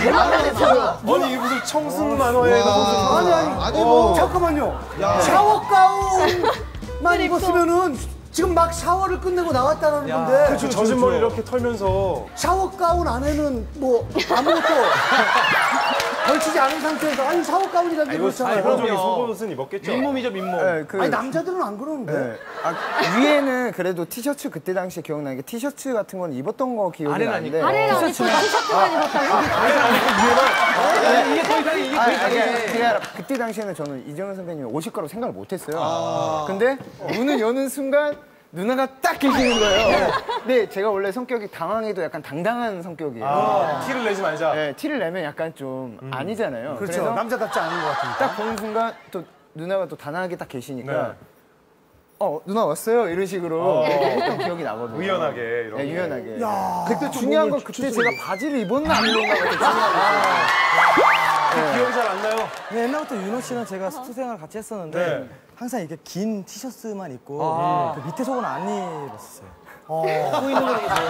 아니 이게 무슨 청순 만화에 나오는 아니 뭐 잠깐만요. 샤워 가운만 입었으면은 지금 막 샤워를 끝내고 나왔다는 건데. 그렇죠. 젖은 머리 이렇게 털면서 샤워 가운 안에는 뭐 아무것도 걸치지 않은 상태에서 아니 샤워 가운이라는 게 그렇잖아요. 기본적인 속옷은 입었겠죠. 민몸이죠, 민몸. 네, 아니 남자들은 안 그러는데. 네. 위에는 그래도 티셔츠 그때 당시에 기억나는 게 티셔츠 같은 건 입었던 거 기억이 나는데 아래는 안 입고 티셔츠만 입었다고? 이게 더 이상해, 이게 더 이상해. 제가 그때 당시에는 저는 이정현 선배님이 오실 거라고 생각을 못 했어요. 근데 문을 여는 순간 누나가 딱 계시는 거예요. 근데 제가 원래 성격이 당황해도 약간 당당한 성격이에요. 티를 내지 말자. 네, 티를 내면 약간 좀 아니잖아요. 그렇죠. 그래서 남자답지 않은 것 같으니까. 딱 보는 순간 또 누나가 또 단아하게 딱 계시니까 네. 누나 왔어요? 이런 식으로 했던 기억이 나거든요. 유연하게 이렇게. 네, 유연하게. 그때 중요한 건 그때 제가 바지를 입었나 안 입었나가 되게 중요해요. 기억이 잘 안 나요. 옛날부터 윤호 씨는 제가 스튜 생활 같이 했었는데 네. 항상 이렇게 긴 티셔츠만 입고 그 밑에 속은 안 입었어요. 보이는 거 되게 좋아해요.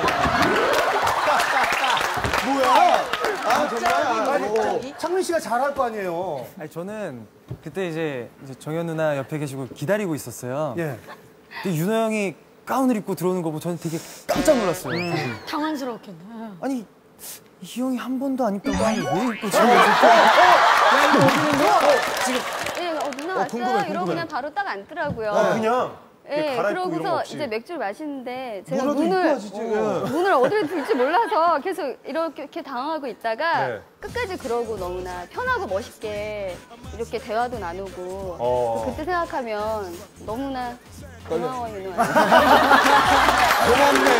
창민 씨가 잘할 거 아니에요. 아니, 저는 그때 이제 정현 누나 옆에 계시고 기다리고 있었어요. 예. 근데 윤호 형이 가운을 입고 들어오는 거 보고 저는 되게 깜짝 놀랐어요. 당황스러웠겠네. 아니 이 형이 한 번도 안 입던 가운을 왜 입고 지금 예, 누나 왔어요? 이러고 그냥 바로 딱 앉더라고요. 그냥 예, 갈아입고 이런 거 그러고서 없이. 이제 맥주를 마시는데 제가 문을 어디로 둘지 몰라서 계속 이렇게 당황하고 있다가 네. 끝까지 그러고 너무나 편하고 멋있게 이렇게 대화도 나누고 그때 생각하면 너무나 고마워요, 윤호야. 고맙네.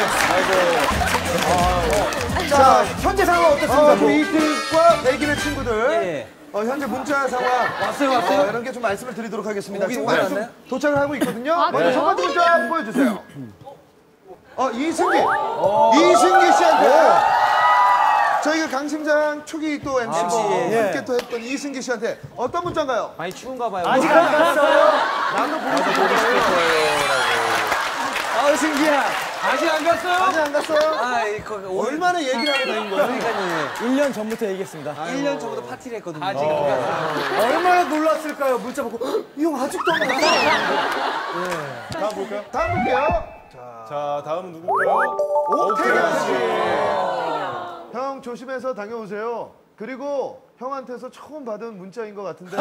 자, 현재 상황 어떻습니까? BT과 백인의 친구들. 현재 문자 상황 왔어요. 이런 게 좀 말씀을 드리도록 하겠습니다. 지금 좀 도착을 하고 있거든요. 먼저 첫 번째 문자 한번 보여주세요. 이승기 씨한테 저희가 강심장 초기 또 MC고 함께 또 했던 이승기 씨한테 어떤 문자인가요? 많이 추운가 봐요. 아직 안 갔어요. 나도 보고 싶어요. 승기야. 아직 안 갔어요? 아직 안 갔어요? 얼마나 얘기를 하고 다닌 거예요? 그러니까요. 1년 전부터 얘기했습니다. 1년 전부터 파티를 했거든요. 아직 안 갔어요. 얼마나 놀랐을까요? 문자 받고 이 형 아직도 안 갔어요. 다음 볼까요? 다음 볼게요. 자, 다음은 누굴까요? 옥태견 씨. 형 조심해서 다녀오세요. 그리고 형한테서 처음 받은 문자인 것 같은데.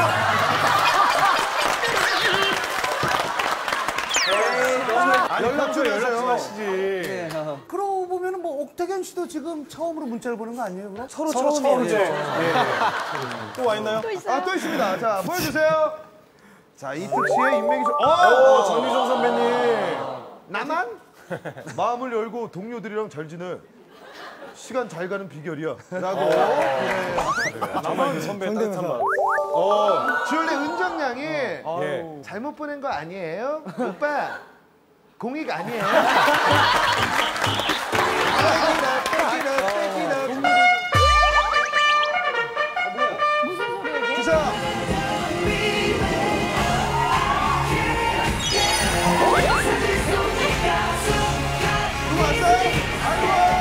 연락 좀 하세요. 그러고 보면 뭐 옥태견 씨도 지금 처음으로 문자를 보는 거 아니에요? 그럼? 서로 처음이죠. 또 와 있나요? 또 있습니다. 자, 보여주세요. 자, 이특 씨의 인맥이 좀. 전유정 선배님. 나만? 마음을 열고 동료들이랑 잘 지내. 시간 잘 가는 비결이야. 라고. 나만 선배 따뜻한 마음. 주얼리 은정양이 예. 잘못 보낸 거 아니에요? 오빠, 공익 아니에요? 무슨 소리예요? 주세요. 누구 왔어요?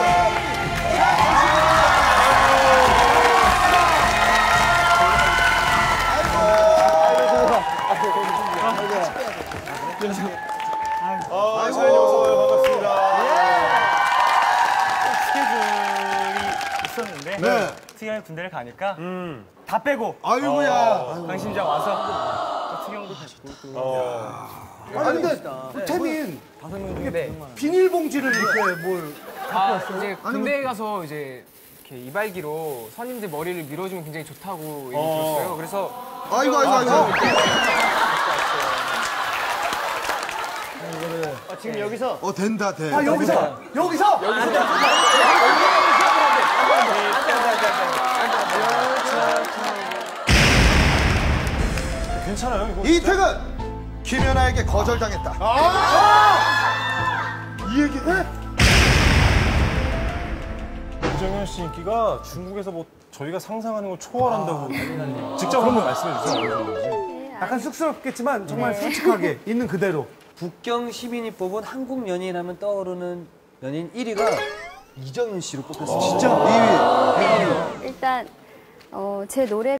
사연이 어서 와요. 반갑습니다. 스케줄이 있었는데 네. 특이한 군대를 가니까 다 빼고 아이고야. 강심장 와서 특이형도 뵙고 아니 근데 태민 5명 중에 비닐봉지를 이렇게 뭘 이제 군대에 가서 이제 이렇게 이발기로 선임들 머리를 밀어주면 굉장히 좋다고 얘기 들었어요. 그래서 아이고. 지금 여기서 된다 돼. 여기서 괜찮아요, 이거? 이태근 김연아에게 거절당했다. 이 얘기 해? 이정현 씨 인기가 중국에서 뭐 저희가 상상하는 걸 초월한다고 직접 한번 말씀해 주세요. 약간 쑥스럽겠지만 정말 솔직하게 있는 그대로. 북경 시민이 뽑은 한국 연예인 하면 떠오르는 연예인 1위가 이정현 씨로 뽑혔습니다. 진짜 2위. 일단 제 노래